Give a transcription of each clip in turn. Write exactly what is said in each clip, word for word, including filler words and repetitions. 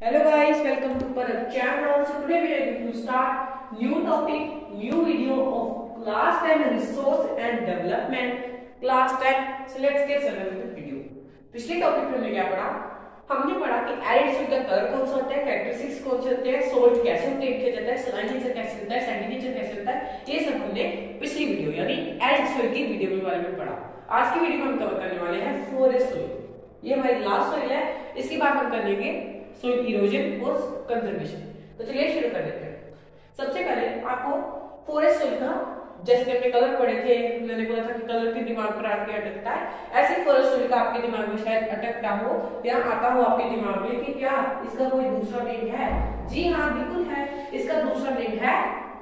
Hello guys, welcome to Parak channel. So today we are going to start new topic, new video of class ten resource and development. Class ten. So let's get started with the video. पिछले topic में हमने क्या पढ़ा? हमने पढ़ा कि arid soil का colour कौन सा होता है, कैरेक्टरिस्टिक्स कौन से होते हैं, सोल्ट कैसे ऑब्टेन किया जाता है, सलाइन नेचर कैसे होता है, सैंडी नेचर कैसे होता है, ये सब हमने पिछली वीडियो यानी एरिड सॉइल की वीडियो के बारे में पढ़ा। आज की वीडियो में हम कवर करने वाले हैं फोरेस्ट सॉइल। ये हमारी लास्ट सॉइल है, इसके बाद हम कर लेंगे सोइल इरोजन और कंजर्वेशन। तो चलिए शुरू कर देते हैं। सबसे पहले आपको फॉरेस्ट सोइल का, जैसे हमने कलर पढ़े थे, मैंने बोला था कि कलर के दिमाग पर आपके अटकता है, ऐसे फॉरेस्ट सोइल का आपके दिमाग में शायद अटकता हो या आता हो आपके दिमाग में कि क्या इसका कोई दूसरा नेम है। जी हाँ, बिल्कुल है। इसका दूसरा नेम है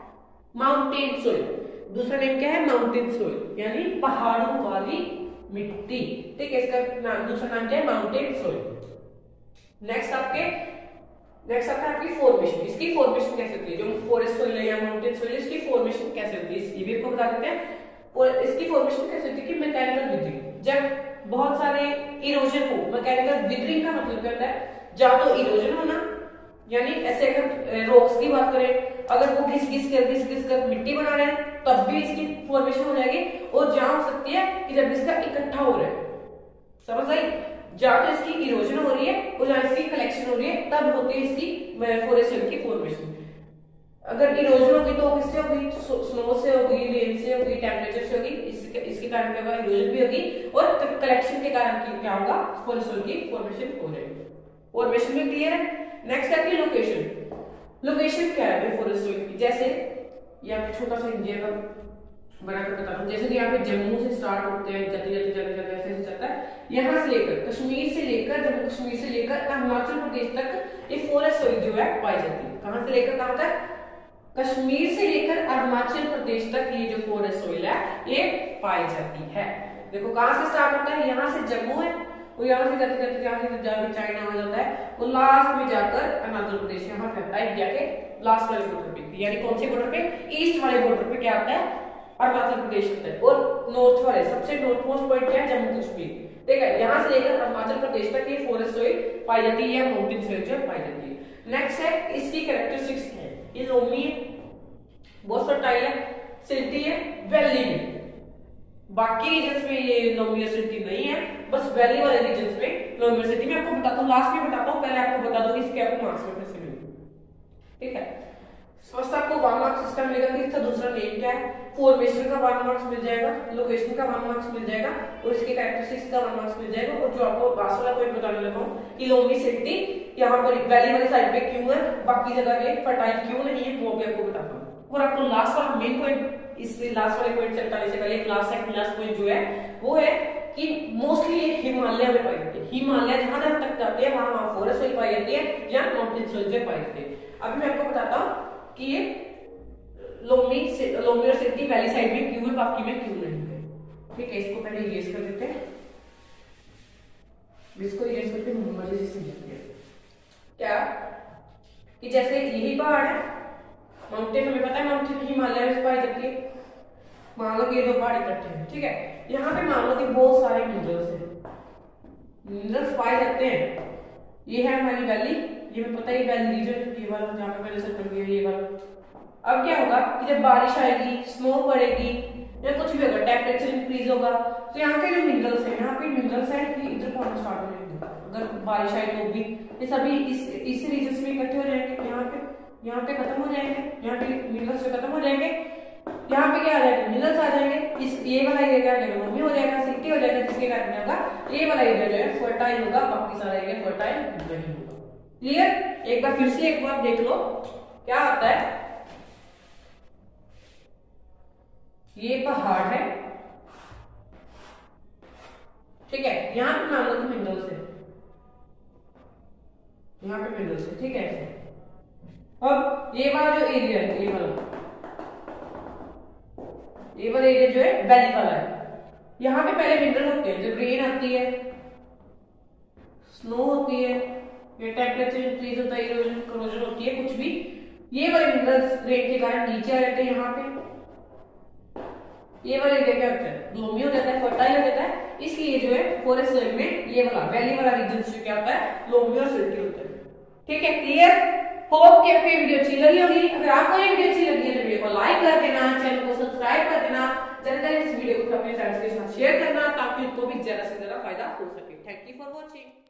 माउंटेन सोइल। दूसरा नेम क्या है? माउंटेन सोइल, यानी पहाड़ों वाली मिट्टी। ठीक है, इसका नाम, दूसरा नाम क्या है? Mountain soil. नेक्स्ट आपके नेक्स्ट आता है आपकी फॉर्मेशन। इसकी फॉर्मेशन कैसे होती है? जो फॉरेस्ट सोइल है या माउंटेन सोइल है, इसकी फॉर्मेशन कैसे होती है, इसकी भी आपको बता देते हैं। और इसकी फॉर्मेशन कैसे होती है कि मैकेनिकल विदरिंग। जब बहुत सारे इरोजन हो, मैकेनिकल विदरिंग का मतलब क्या होता है? या तो इरोजन होना, यानी ऐसे अगर रॉक्स की बात करें, अगर वो घिस घिस कर घिस घिस कर मिट्टी बना रहे हैं तब भी इसकी फॉर्मेशन हो जाएगी। और जहां हो सकती है कि जब इसका इकट्ठा हो रहा है, समझ आई? जहां तो इसकी इरोजन हो रही है और जहां इसकी कलेक्शन हो रही है तब होती है इसकी फॉरेस्ट सोइल की फॉर्मेशन। अगर इरोजन होगी तो किससे होगी? स्नो से होगी, रेन से होगी, टेम्परेचर से होगी। इसके इसके कारण क्या होगा? इरोजन भी होगी। और कलेक्शन के कारण क्या होगा? फॉरेस्ट सोइल की फॉर्मेशन हो जाएगी। फॉर्मेशन में क्लियर है। नेक्स्ट है कि लोकेशन। लोकेशन क्या है फॉरेस्ट सोइल की? जैसे ये छोटा सा इंडिया का बनाकर बता रहा हूं। जैसे कि यहाँ पे जम्मू से स्टार्ट होते हैं, जाते जाते जाते जाते ऐसे ऐसे जाता है। यहाँ से लेकर कश्मीर से लेकर जम्मू कश्मीर से लेकर अरुणाचल प्रदेश तक ये फॉरेस्ट सोइल जो है पाई जाती है। कहां से लेकर कहां तक? कश्मीर से लेकर अरुणाचल प्रदेश तक ये जो फॉरेस्ट सोइल है ये पाई जाती है। देखो कहां से स्टार्ट होता है? यहाँ से जम्मू है और यहाँ से जाते जाते यहाँ से जाकर चाइना आ जाता है और लास्ट में जाकर अरुणाचल प्रदेश यहाँ पे आता है, इंडिया के लास्ट वाले बॉर्डर पे। यानी कौन से बॉर्डर पे? ईस्ट वाले बॉर्डर पे क्या आता है? अरुणाचल प्रदेश होता है। और नॉर्थ वाले सबसे नॉर्थ मोस्ट पॉइंट क्या है? जम्मू कश्मीर। ठीक है, यहाँ से लेकर अरुणाचल प्रदेश तक ये फॉरेस्ट सोइल पाई जाती है या माउंटेन सोइल जो पाई जाती है। नेक्स्ट है इसकी कैरेक्टरिस्टिक्स क्या है? ये लोमी है, बहुत फर्टाइल है, सिल्टी है, वैली में। बाकी रीजन्स में ये लोमी और सिल्टी नहीं है, बस वैली वाले रीजन्स में लोमी और सिल्टी। मैं आपको बताता हूँ, लास्ट में बताता हूँ, पहले आपको बता दो कि इसके आपको मार्क्स में कैसे मिलेंगे। ठीक है, फर्स्ट आपको वन मार्क्स सिस्टम मिलेगा कि इसका दूसरा नेम क्या है, फॉर्मेशन का वन मार्क्स मिल जाएगा, लोकेशन का वन मार्क्स मिल जाएगा और इसके कैरेक्टरिस्टिक्स का वन मार्क्स मिल जाएगा। और जो आपको लास्ट वाला पॉइंट बताने लगा हूं कि लोमी सिटी यहाँ पर वैली वाली साइड पे क्यों है, बाकी जगह पे फर्टाइल क्यों नहीं है, वो भी आपको बताता हूं। और आपको लास्ट वाला मेन पॉइंट, इस लास्ट वाले पॉइंट से बताने से पहले क्लास सेकंड लास्ट पॉइंट जो है वो है कि मोस्टली ये हिमालय में पाई जाती है। हिमालय जहां जहां तक जाती है वहां वहां फॉरेस्ट सोइल पाई जाती है या माउंटेन सोइल जो पाई जाती है। अभी मैं आपको बताता हूं कि ये लोमी से लोमी और सिटी वैली साइड में क्यों है, बाकी में क्यों नहीं है। ठीक है, इसको पहले इरेज कर देते हैं। इसको इरेज करके मजे से समझते हैं क्या कि जैसे यही पहाड़ है, माउंटेन हमें पता है माउंटेन हिमालय में पाई जाती है। मान लो कि ये दो पहाड़ इकट्ठे हैं। ठीक है, यहाँ पे मान लो कि बहुत सारे मिनरल्स हैं, मिनरल्स पाए जाते हैं। ये है हमारी वैली, ये हमें पता है वैली रीजन, ये वाला जहाँ पे पहले सर्कल किया ये वाला। अब क्या होगा कि जब बारिश आएगी, स्नो पड़ेगी या कुछ भी होगा, टेम्परेचर इंक्रीज होगा, तो यहाँ के जो मिनरल्स हैं, यहाँ पे मिनरल्स हैं कि इधर पहुंचना स्टार्ट हो जाएंगे। अगर बारिश आई तो भी ये सभी इस इस रीजन में इकट्ठे हो जाएंगे। यहाँ पे यहाँ पे खत्म हो जाएंगे, यहाँ पे मिनरल्स खत्म हो जाएंगे, यहाँ पे क्या आ जाएगा? मिनरल्स आ जाएंगे। इस ये वाला एरिया क्या हो जाएगा? लोमी हो जाएगा, सिटी हो जाएगा, जिसके कारण क्या होगा? ये वाला एरिया जो है फर्टाइल होगा, बाकी सारा एरिया फर्टाइल नहीं होगा। क्लियर? एक बार फिर से एक बार देख लो क्या आता है। ये पहाड़ है, ठीक है, यहां पे मान लो कि मिनरल्स है, यहां पे मिनरल्स है। ठीक है, अब ये वाला जो एरिया है, ये वाला ये वाला एरिया जो है वैली वाला है, यहाँ पे पहले मिनरल होते हैं। जब रेन आती है, स्नो होती है या टेम्परेचर इंक्रीज होता है, इरोजन करोजन होती है, कुछ भी, ये वाले मिनरल्स रेन के कारण नीचे आ जाते हैं। यहाँ पे ये वाला एरिया क्या होता है? लोमी हो जाता है, फर्टाइल हो जाता है। इसलिए जो है फॉरेस्ट सोइल में ये वाला वैली वाला रीजन क्या होता है? लोमी और सिल्टी होता है। ठीक है, क्लियर? होप कि आपको ये वीडियो अच्छी लगी होगी। अगर आपको ये वीडियो अच्छी लगी है तो वीडियो को लाइक कर देना, चैनल को सब्सक्राइब कर देना, ज्यादा से इस वीडियो को अपने फ्रेंड्स के साथ शेयर करना ताकि उनको भी ज्यादा से ज्यादा फायदा हो सके। Thank you for watching.